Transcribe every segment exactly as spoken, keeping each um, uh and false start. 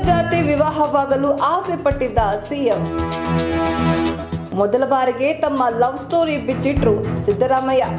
ಅಂತರ್ಜಾತಿ ವಿವಾಹವಾಗಲು ಆಸೆ ಪಟ್ಟಿದ್ದ ಸಿಎಂ. ಮೊದಲ ಬಾರಿಗೆ ತಮ್ಮ ಲವ್ ಸ್ಟೋರಿ ಬಿಚ್ಚಿಟ್ರು ಸಿದ್ದರಾಮಯ್ಯ.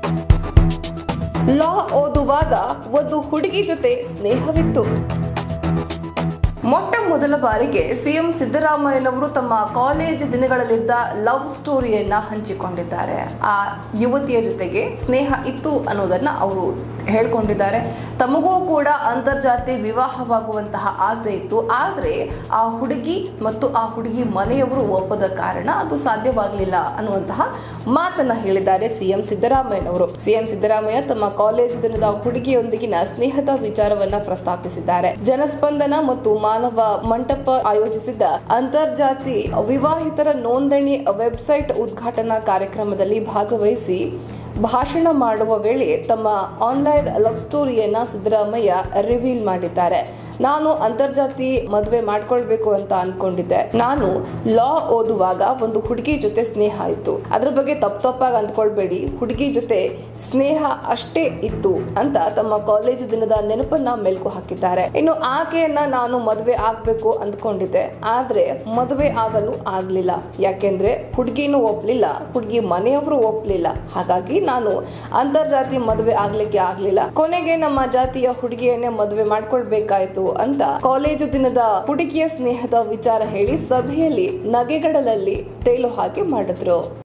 ಲಾ ಓದುವಾಗ ಒಂದು ಹುಡುಗಿ ಜೊತೆ ಸ್ನೇಹವಿತ್ತು. ಮೊಟ್ಟ ಮೊದಲ ಬಾರಿಗೆ ಸಿಎಂ ಸಿದ್ದರಾಮಯ್ಯನವರು ತಮ್ಮ ಕಾಲೇಜ್ ದಿನಗಳಲ್ಲಿದ್ದ ಲವ್ ಸ್ಟೋರಿಯನ್ನ ಹಂಚಿಕೊಂಡಿದ್ದಾರೆ. ಆ ಯುವತಿಯ ಜೊತೆಗೆ ಸ್ನೇಹ ಇತ್ತು ಅನ್ನೋದನ್ನ ಅವರು ಹೇಳ್ಕೊಂಡಿದ್ದಾರೆ. ತಮಗೂ ಕೂಡ ಅಂತರ್ಜಾತಿ ವಿವಾಹವಾಗುವಂತಹ ಆಸೆ ಇತ್ತು. ಆದ್ರೆ ಆ ಹುಡುಗಿ ಮತ್ತು ಆ ಹುಡುಗಿ ಮನೆಯವರು ಒಪ್ಪದ ಕಾರಣ ಅದು ಸಾಧ್ಯವಾಗಲಿಲ್ಲ ಅನ್ನುವಂತಹ ಮಾತನ್ನ ಹೇಳಿದ್ದಾರೆ ಸಿಎಂ ಸಿದ್ದರಾಮಯ್ಯನವರು. ಸಿಎಂ ಸಿದ್ದರಾಮಯ್ಯ ತಮ್ಮ ಕಾಲೇಜು ದಿನದ ಹುಡುಗಿಯೊಂದಿಗಿನ ಸ್ನೇಹದ ವಿಚಾರವನ್ನ ಪ್ರಸ್ತಾಪಿಸಿದ್ದಾರೆ. ಜನಸ್ಪಂದನ ಮತ್ತು ಮಾನವ ಮಂಟಪ ಆಯೋಜಿಸಿದ್ದ ಅಂತರ್ಜಾತಿ ವಿವಾಹಿತರ ನೋಂದಣಿ ವೆಬ್ಸೈಟ್ ಉದ್ಘಾಟನಾ ಕಾರ್ಯಕ್ರಮದಲ್ಲಿ ಭಾಗವಹಿಸಿ ಭಾಷಣ ಮಾಡುವ ವೇಳೆ ತಮ್ಮ ಆನ್ಲೈನ್ ಲವ್ ಸ್ಟೋರಿಯನ್ನ ಸಿದ್ದರಾಮಯ್ಯ ರಿವೀಲ್ ಮಾಡಿದ್ದಾರೆ. ನಾನು ಅಂತರ್ಜಾತಿ ಮದುವೆ ಮಾಡ್ಕೊಳ್ಬೇಕು ಅಂತ ಅನ್ಕೊಂಡಿದ್ದೆ. ನಾನು ಲಾ ಓದುವಾಗ ಒಂದು ಹುಡುಗಿ ಜೊತೆ ಸ್ನೇಹ ಇತ್ತು. ಅದ್ರ ಬಗ್ಗೆ ತಪ್ಪು ತಪ್ಪಾಗಿ ಅಂದ್ಕೊಳ್ಬೇಡಿ, ಹುಡುಗಿ ಜೊತೆ ಸ್ನೇಹ ಅಷ್ಟೇ ಇತ್ತು ಅಂತ ತಮ್ಮ ಕಾಲೇಜು ದಿನದ ನೆನಪನ್ನ ಮೆಲ್ಕು ಹಾಕಿದ್ದಾರೆ. ಇನ್ನು ಆಕೆಯನ್ನ ನಾನು ಮದುವೆ ಆಗ್ಬೇಕು ಅಂದ್ಕೊಂಡಿದ್ದೆ, ಆದ್ರೆ ಮದುವೆ ಆಗಲು ಆಗ್ಲಿಲ್ಲ. ಯಾಕೆಂದ್ರೆ ಹುಡುಗಿನೂ ಒಪ್ಲಿಲ್ಲ, ಹುಡುಗಿ ಮನೆಯವರು ಒಪ್ಲಿಲ್ಲ. ಹಾಗಾಗಿ ನಾನು ಅಂತರ್ಜಾತಿ ಮದುವೆ ಆಗ್ಲಿಕ್ಕೆ ಆಗ್ಲಿಲ್ಲ. ಕೊನೆಗೆ ನಮ್ಮ ಜಾತಿಯ ಹುಡುಗಿಯನ್ನೇ ಮದುವೆ ಮಾಡ್ಕೊಳ್ಬೇಕಾಯ್ತು ಅಂತ ಕಾಲೇಜು ದಿನದ ಹುಡುಗಿಯ ಸ್ನೇಹದ ವಿಚಾರ ಹೇಳಿ ಸಭೆಯಲ್ಲಿ ನಗೆಗಡಲಲ್ಲಿ ತೇಲು ಹಾಕಿ ಮಾಡಿದ್ರು.